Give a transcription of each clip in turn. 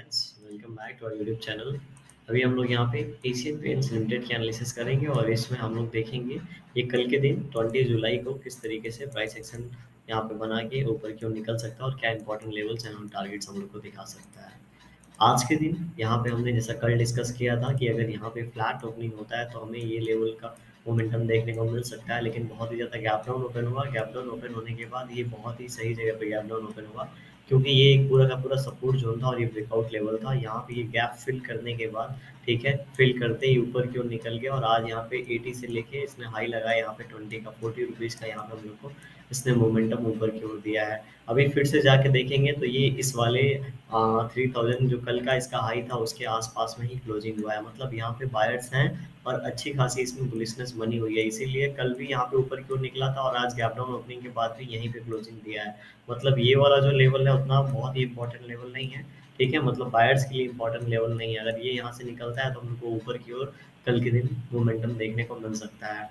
Friends, welcome back to our YouTube channel. अभी हम लोग यहाँ पे एशियन पेंट्स लिमिटेड की एनालिसिस करेंगे और इसमें हम लोग देखेंगे ये कल के दिन 20 जुलाई को किस तरीके से प्राइस एक्शन यहाँ पे बना के ऊपर क्यों निकल सकता है और क्या इंपॉर्टेंट लेवल्स एंड टारगेट्स हम लोग को दिखा सकता है। आज के दिन यहाँ पे हमने जैसा कल डिस्कस किया था कि अगर यहाँ पे फ्लैट ओपनिंग होता है तो हमें ये लेवल का मोमेंटम देखने को मिल सकता है, लेकिन बहुत ही ज़्यादा गैप डाउन ओपन हुआ। गैप डाउन ओपन होने के बाद ये बहुत ही सही जगह पे गैप डाउन ओपन हुआ, क्योंकि ये एक पूरा का पूरा सपोर्ट जोन था और ये ब्रेकआउट लेवल था। यहाँ पे ये गैप फिल करने के बाद ठीक है, फिल करते ही ऊपर की ओर निकल गया और आज यहाँ पे 80 से लेके इसने हाई लगाया यहाँ पे 20 का 40 रुपीज़ का यहाँ पे हम लोग को इसने मोमेंटम ऊपर की ओर दिया है। अभी फिर से जाके देखेंगे तो ये इस वाले 3000 जो कल का इसका हाई था उसके आसपास में ही क्लोजिंग हुआ है। मतलब यहाँ पे बायर्स हैं और अच्छी खासी इसमें बुलिशनेस बनी हुई है, इसीलिए कल भी यहाँ पे ऊपर की ओर निकला था और आज गैप डाउन ओपनिंग के बाद भी यहीं पे क्लोजिंग दिया है। मतलब ये वाला जो लेवल है उतना बहुत ही इंपॉर्टेंट लेवल नहीं है, ठीक है। मतलब बायर्स के लिए इंपॉर्टेंट लेवल नहीं है। अगर ये यहाँ से निकलता है तो हमको ऊपर की ओर कल के दिन मोमेंटम देखने को मिल सकता है।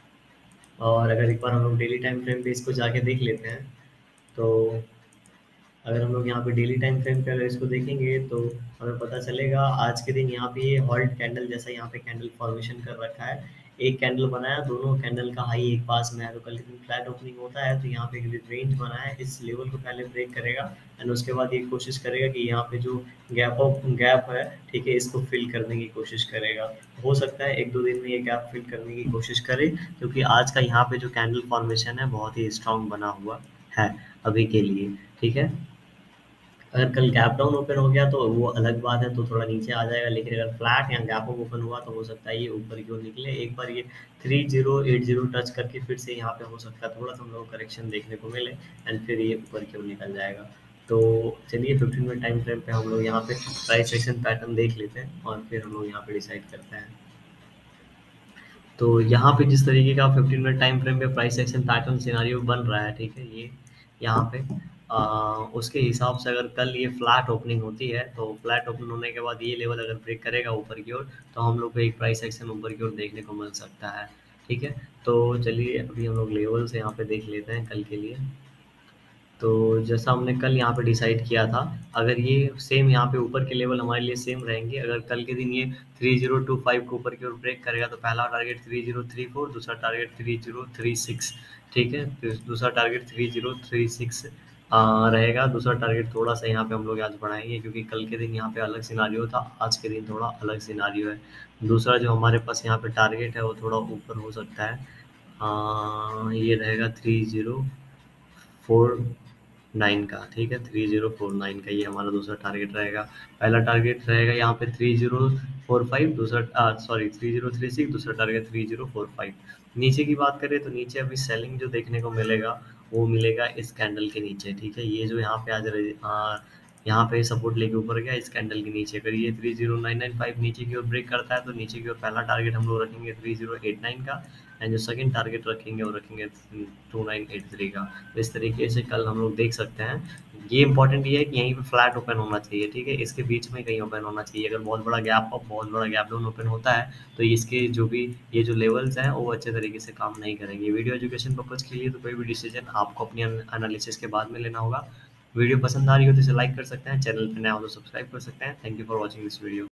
और अगर एक बार हम लोग डेली टाइम फ्रेम पे इसको जाके देख लेते हैं तो अगर हम लोग यहाँ पे डेली टाइम फ्रेम पे अगर इसको देखेंगे तो हमें पता चलेगा आज के दिन यहाँ पे ये हॉल्ट कैंडल जैसा यहाँ पे कैंडल फॉर्मेशन कर रखा है। एक कैंडल बनाया, दोनों कैंडल का हाई एक पास में है, तो कल के दिन फ्लैट ओपनिंग होता है तो यहाँ पे एक रेंज बना है, इस लेवल को पहले ब्रेक करेगा एंड उसके बाद ये कोशिश करेगा कि यहाँ पे जो गैप है ठीक है इसको फिल करने की कोशिश करेगा। हो सकता है एक दो दिन में ये गैप फिल करने की कोशिश करे, क्योंकि आज का यहाँ पे जो कैंडल फॉर्मेशन है बहुत ही स्ट्रांग बना हुआ है अभी के लिए, ठीक है। अगर कल गैप डाउन ओपन हो गया तो वो अलग बात है, तो थोड़ा नीचे आ जाएगा, लेकिन अगर फ्लैट या गैप अप ओपन हुआ तो हो सकता है ये ऊपर की ओर निकले। एक बार ये 3080 टच करके फिर से यहाँ पे हो सकता है थोड़ा सा हम लोग को करेक्शन देखने को मिले एंड फिर ये ऊपर की ओर निकल जाएगा। तो चलिए 15 मिनट टाइम फ्रेम पे हम लोग यहाँ पे प्राइस एक्शन पैटर्न देख लेते हैं और फिर हम लोग यहाँ पे डिसाइड करते हैं। तो यहाँ पे जिस तरीके का 15 मिनट टाइम फ्रेम पे प्राइस एक्शन पैटर्न सिनारियो बन रहा है, ठीक है, ये यहाँ पे उसके हिसाब से अगर कल ये फ्लैट ओपनिंग होती है तो फ्लैट ओपन होने के बाद ये लेवल अगर ब्रेक करेगा ऊपर की ओर तो हम लोग को एक प्राइस एक्शन ऊपर की ओर देखने को मिल सकता है, ठीक है। तो चलिए अभी हम लोग लेवल से यहाँ पे देख लेते हैं कल के लिए। तो जैसा हमने कल यहाँ पे डिसाइड किया था, अगर ये सेम यहाँ पे ऊपर के लेवल हमारे लिए सेम रहेंगे, अगर कल के दिन ये 3025 को ऊपर की ओर ब्रेक करेगा तो पहला टारगेट 3034, दूसरा टारगेट 3036, ठीक है। फिर दूसरा टारगेट 3036 रहेगा। दूसरा टारगेट थोड़ा सा यहाँ पे हम लोग आज बढ़ाएंगे, क्योंकि कल के दिन यहाँ पे अलग सिनारियो था, आज के दिन थोड़ा अलग सिनारियो है। दूसरा जो हमारे पास यहाँ पे टारगेट है वो थोड़ा ऊपर हो सकता है, ये रहेगा 3049 का, ठीक है, 3049 का ये हमारा दूसरा टारगेट रहेगा। पहला टारगेट रहेगा यहाँ पे 3045, दूसरा सॉरी 3036, दूसरा टारगेट 3045। नीचे की बात करें तो नीचे अभी सेलिंग जो देखने को मिलेगा वो मिलेगा इस कैंडल के नीचे, ठीक है। ये जो यहाँ पे आज यहाँ पे सपोर्ट लेके ऊपर गया इस कैंडल के नीचे, अगर ये 30995 नीचे की ओर ब्रेक करता है तो नीचे की ओर पहला टारगेट हम लोग रखेंगे 3089 का एंड जो सेकंड टारगेट रखेंगे वो रखेंगे 2983 का। तो इस तरीके से कल हम लोग देख सकते हैं। ये इंपॉर्टेंट ये है कि यहीं पे फ्लैट ओपन होना चाहिए, ठीक है, इसके बीच में कहीं ओपन होना चाहिए। अगर बहुत बड़ा गैप अप बहुत बड़ा गैप डाउन ओपन होता है तो इसके जो भी ये जो लेवल्स हैं वो अच्छे तरीके से काम नहीं करेंगे। वीडियो एजुकेशन पर्पज के लिए, तो कोई भी डिसीजन आपको अपनी एनालिसिस के बाद में लेना होगा। वीडियो पसंद आ रही हो तो इसे लाइक कर सकते हैं, चैनल पर नया हो तो सब्सक्राइब कर सकते हैं। Thank you for watching this video.